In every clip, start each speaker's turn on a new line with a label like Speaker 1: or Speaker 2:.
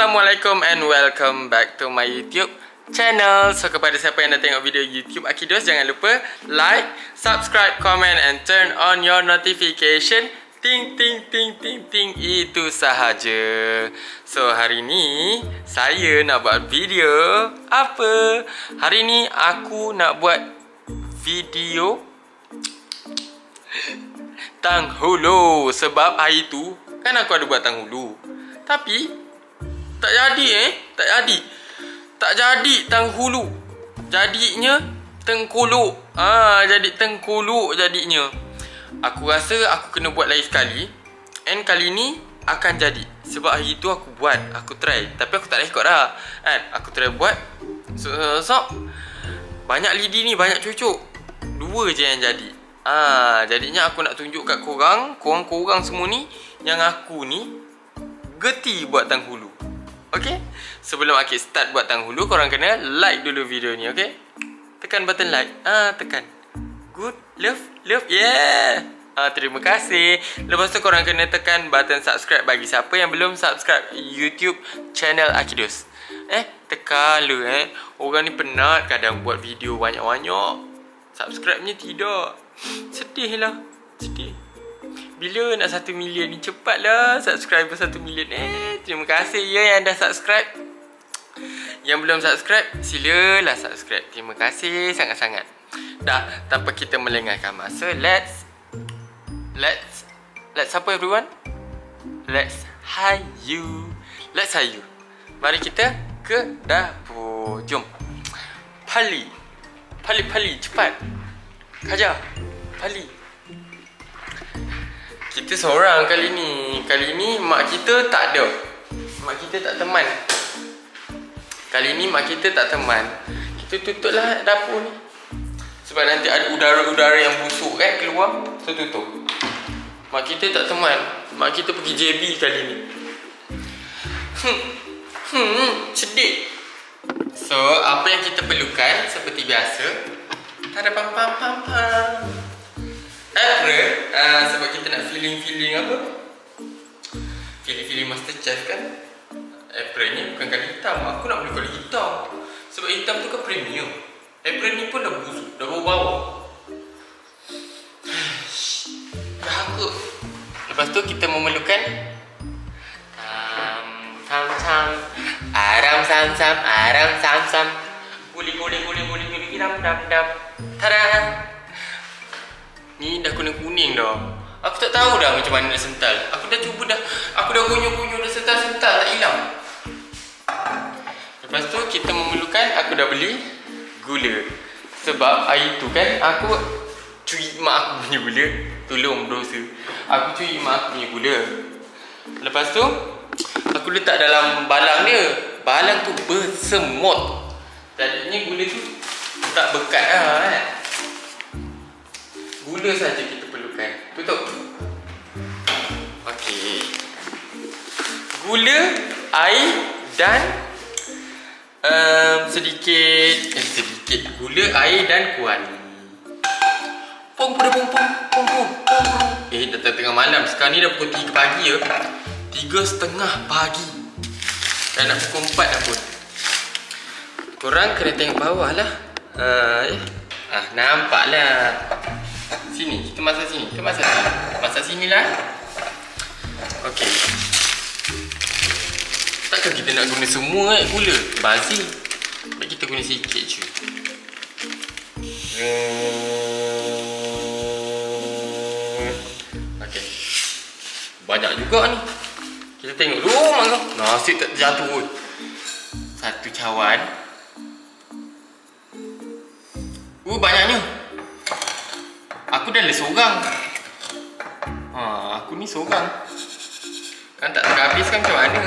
Speaker 1: Assalamualaikum and welcome back to my YouTube channel. So kepada siapa yang dah tengok video YouTube Akidos, jangan lupa like, subscribe, comment and turn on your notification. Ting ting ting ting ting, itu sahaja. So hari ni saya nak buat video apa? Hari ni aku nak buat video Tanghulu. Sebab hari tu kan aku ada buat Tanghulu, tapi tak jadi tak jadi Tanghulu. Jadinya Tengkuluk. Jadi Tengkuluk jadinya. Aku rasa aku kena buat lain sekali. And kali ni akan jadi. Sebab hari tu aku buat, aku try, tapi aku tak rekod dah kan. Aku try buat. So banyak lidi ni, banyak cucuk. Dua je yang jadi. Jadinya aku nak tunjuk kat korang semua ni, yang aku ni geti buat Tanghulu. Okay? Sebelum aku start buat Tanghulu, korang kena like dulu video ni, okay? Tekan button like. Tekan. Good. Love. Yeah. Terima kasih. Lepas tu korang kena tekan button subscribe bagi siapa yang belum subscribe YouTube channel Akidos. Tekan lu. Orang ni penat kadang buat video banyak-banyak, subscribe-nya tidak. Sedih lah. Bila nak 1 million ni? Cepatlah subscriber 1 million. Terima kasih ya yang dah subscribe. Yang belum subscribe, silalah subscribe. Terima kasih sangat-sangat. Dah, tanpa kita melengahkan masa, let's apa everyone? Let's hayu. Mari kita ke dapur. Jom. Pali cepat. Kaja. Pali. Kita seorang kali ni mak kita tak ada. Mak kita tak teman. Kali ni mak kita tak teman. Kita tutuplah dapur ni. Sebab nanti ada udara-udara yang busuk kan keluar. So tutup. Mak kita tak teman. Mak kita pergi JB kali ni. Sedih. So apa yang kita perlukan seperti biasa, tada pam. Apron. Sebab kita nak feeling apa? Feeling Masterchef kan. Apron ni bukan kali hitam. Aku nak beli kali hitam. Sebab hitam tu kan premium. Apron ni pun dah busuk, dah bau-bau. Dah aku. Lepas tu kita memerlukan aram sam. Guli dam. Tada. Ni dah kuning dah. Aku tak tahu dah macam mana nak sental. Aku dah gunyur dah sental tak hilang. Lepas tu kita memerlukan, aku dah beli gula. Sebab hari tu kan aku curi mak aku punya gula. Tolong berdosa. Aku curi mak aku punya gula. Lepas tu aku letak dalam balang dia. Balang tu bersemut. Jadinya gula tu tak bekat lah kan. Gula saja kita perlukan. Tutup. Okey. Gula, air dan sedikit gula, air dan kuali. Pom. Dah tengah malam. Sekarang ni dah pukul 3 pagi ya. 3:30 pagi. Dah nak pukul 4 dah pun. Korang kena tengok bawah lah. Nampak lah. Sini, kita masak sini. Masak sini lah. Okey. Takkan kita nak guna semua gula? Bazir. Baik kita guna sikit je. Okey. Banyak juga ni. Kita tengok dulu mak. Nasi tak terjatuh pun. Satu cawan. Banyaknya. Aku dah seorang. Aku ni seorang. Kan tak terhabis kan macam mana?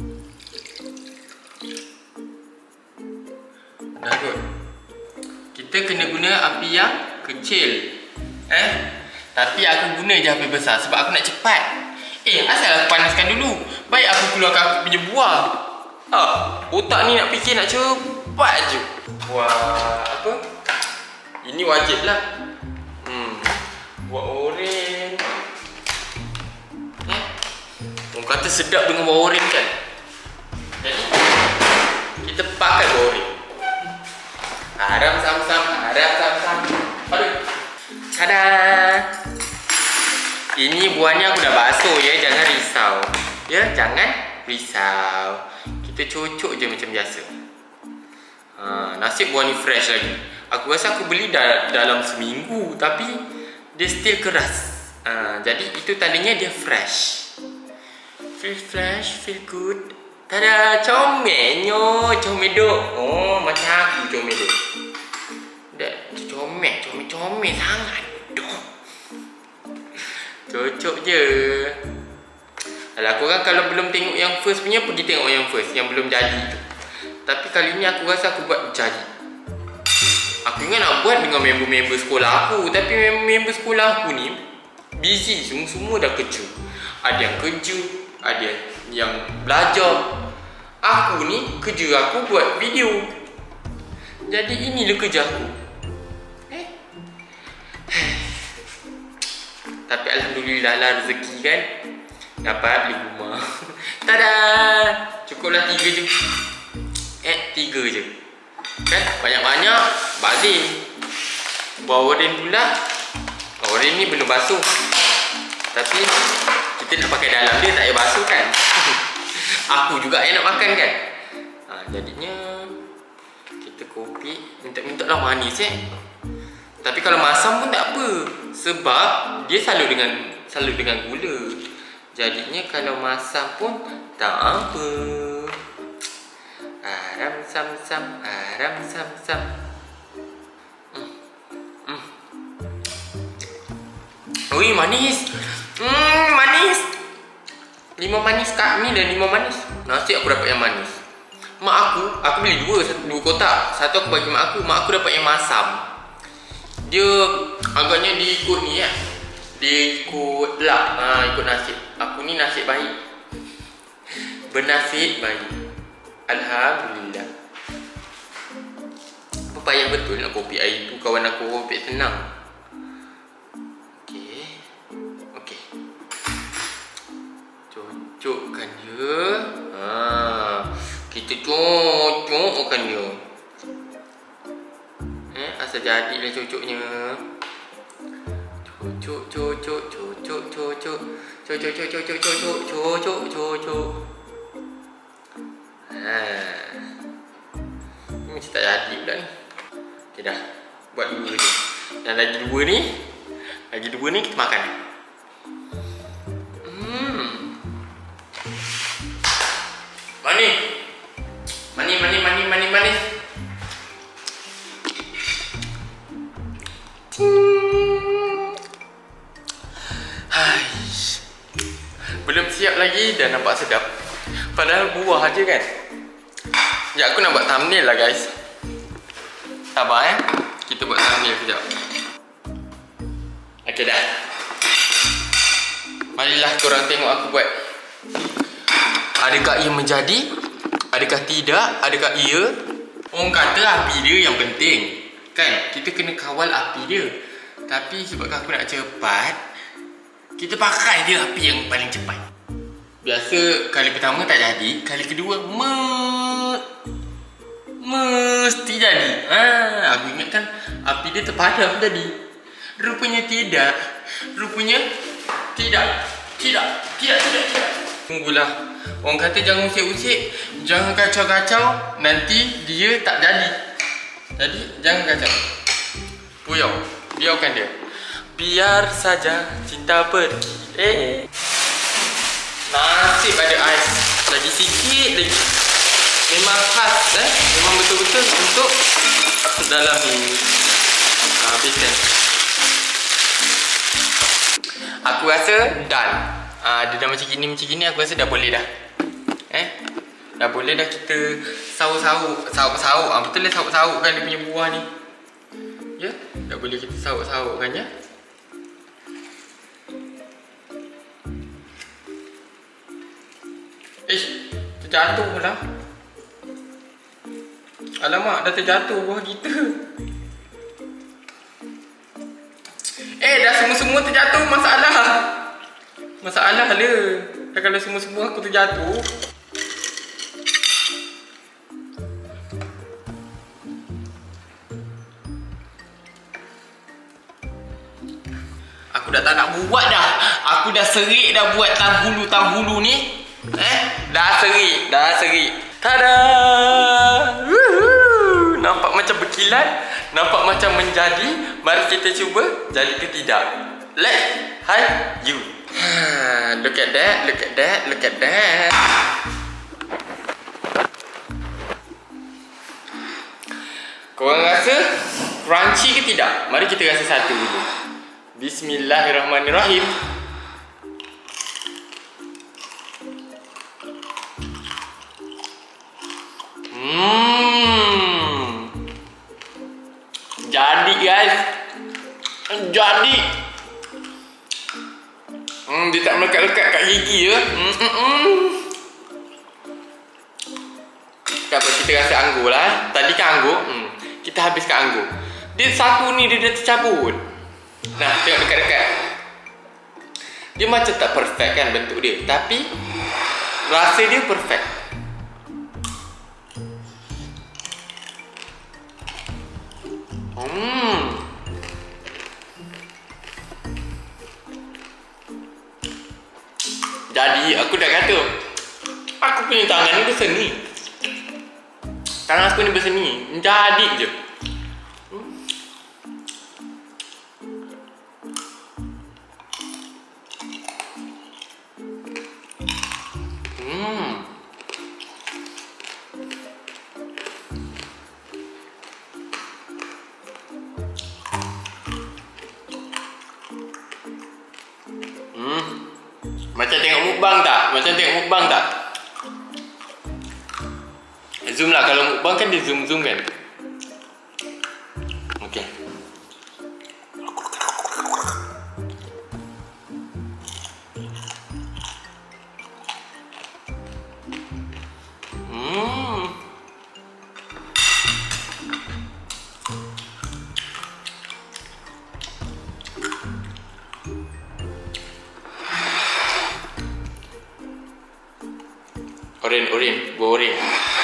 Speaker 1: Dah kot. Kita kena guna api yang kecil. Tapi aku guna je api besar sebab aku nak cepat. Asal aku panaskan dulu. Baik aku keluarkan aku punya buah. Otak ni nak fikir nak cepat je. Buah apa? Ini wajib lah. Buah oren. Orang kata sedap dengan buah oren kan. Jadi kita pakai goreng. Aram sam-sam, aram sam-sam. Aduh. Tada. Ini buahnya aku dah basuh ya, jangan risau. Ya, jangan risau. Kita cucuk je macam biasa. Nasib buah ni fresh lagi. Aku rasa aku beli dalam seminggu, tapi dia still keras. Jadi itu tandanya dia fresh. Feel fresh, feel good. Tada, comelnya, comel. Oh, macam aku comel. Dah comel sangat. Cocok je. Alah, korang kalau belum tengok yang first punya, pergi tengok yang first, yang belum jadi tu. Tapi kali ni aku rasa aku buat jadi. Aku ingat nak buat dengan member-member sekolah aku, tapi member sekolah aku ni busy, semua dah kerja. Ada yang kerja, ada yang belajar. Aku ni kerja aku buat video. Jadi inilah kerja aku. Tapi alhamdulillah lah rezeki kan. Dapat beli rumah. Tada! Cukuplah 3 je. 3 je. Kan? Banyak-banyak bazir. Buah oren pula. Oren ni belum basuh. Tapi kita nak pakai dalam dia, tak payah basuh kan. Aku juga yang nak makan kan. Jadinya kita kopi. Minta lah manis Tapi kalau masam pun tak apa. Sebab dia selalu dengan gula. Jadinya kalau masam pun tak apa. Aram sam-sam, aram sam-sam. Ui, manis. Manis. 5 manis kak, ni dah 5 manis. Nasi aku dapat yang manis. Mak aku beli 2 kotak. Satu aku bagi mak aku dapat yang masam. Dia agaknya dia ikut ni ya. Dia ikut lah, ikut nasib. Aku ni nasib baik. Bernasib baik. Alhamdulillah. Apa payah betul nak kopi air tu. Kawan aku kopi senang. Okey. Cocokkan dia. Kita cocokkan dia. Asal jadilah cocoknya. Cocok. Ini macam tak jadi pula ni. Okay dah. Buat 2 je. Dan lagi 2 ni. Kita makan. Manis. Belum siap lagi dah nampak sedap. Padahal buah aja kan. Ya, aku nak buat thumbnail lah guys. Sabar kita buat thumbnail sekejap. Okey dah. Marilah korang tengok aku buat. Adakah ia menjadi? Adakah tidak? Adakah ia? Orang kata api dia yang penting. Kan? Kita kena kawal api dia. Tapi sebab aku nak cepat, kita pakai dia api yang paling cepat. Biasa kali pertama tak jadi, kali kedua mesti jadi. Aku ingatkan api dia terpadam tadi. Rupanya tidak. Tidak. Tunggulah. Orang kata jangan usik-usik, jangan kacau-kacau, nanti dia tak jadi. Jadi jangan kacau. Puyau, biarkan dia. Biar saja cinta pergi. Nasib ada ais. Lagi sikit lagi. Memang khas memang betul-betul untuk dalam ni. Habiskan. Aku rasa done. Dia dah macam gini aku rasa dah boleh dah. Dah boleh dah kita sauk-sauk. Betul lah sauk-sauk kan dia punya buah ni. Ya, dah boleh kita sauk-sauk kan ya. Terjatuh pula. Alamak, dah terjatuh buah kita. Dah semua-semua terjatuh. Masalah dia. Dah kalau semua-semua aku terjatuh. dah tak nak buat dah. Aku dah serik dah buat tang hulu ni. Dah serik. Tada! Nampak macam berkilat, nampak macam menjadi. Mari kita cuba jadi ke tidak. Let's have you. Look at that. Korang rasa crunchy ke tidak? Mari kita rasa satu dulu. Bismillahirrahmanirrahim. Jadi guys, jadi dia tak melekat-lekat kat gigi ya. Tak apa, kita rasa anggur lah. Tadi kan anggur, kita habiskan anggur. Dia satu ni dia dah tercabut. Nah, tengok dekat-dekat. Dia macam tak perfect kan bentuk dia, tapi rasa dia perfect. Jadi aku dah kata, aku punya tangan ni berseni. Tangan aku ni berseni. Jadi je. Macam tengok mukbang tak? Zoom lah, kalau mukbang kan dia zoom kan. Okay. Goreng.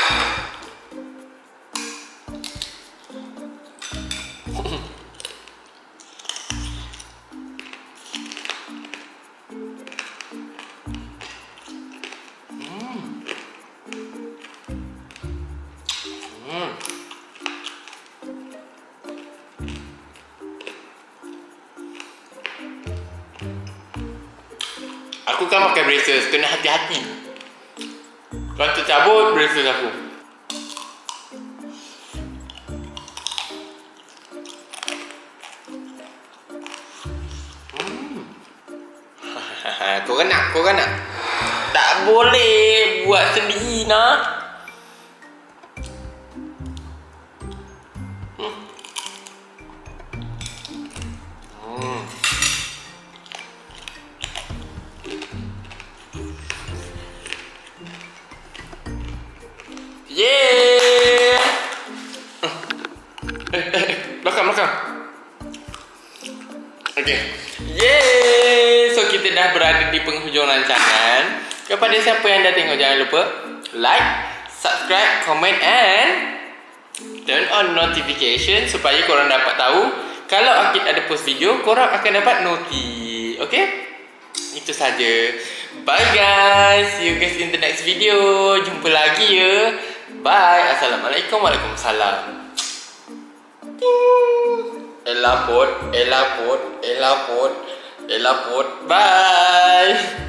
Speaker 1: Aku kan pakai braces, kena hati-hati. Kalau tercabut braces aku. Korang nak? Tak boleh buat sendiri nak. Yeay! Belakang. Okay. Yeay! So kita dah berada di penghujung rancangan. Kepada siapa yang dah tengok, jangan lupa like, subscribe, comment and turn on notification supaya korang dapat tahu kalau Akid ada post video, korang akan dapat noti. Okay? Itu saja. Bye guys. See you guys in the next video. Jumpa lagi ya. Bye. Assalamualaikum. Waalaikumsalam. Elaport. Bye.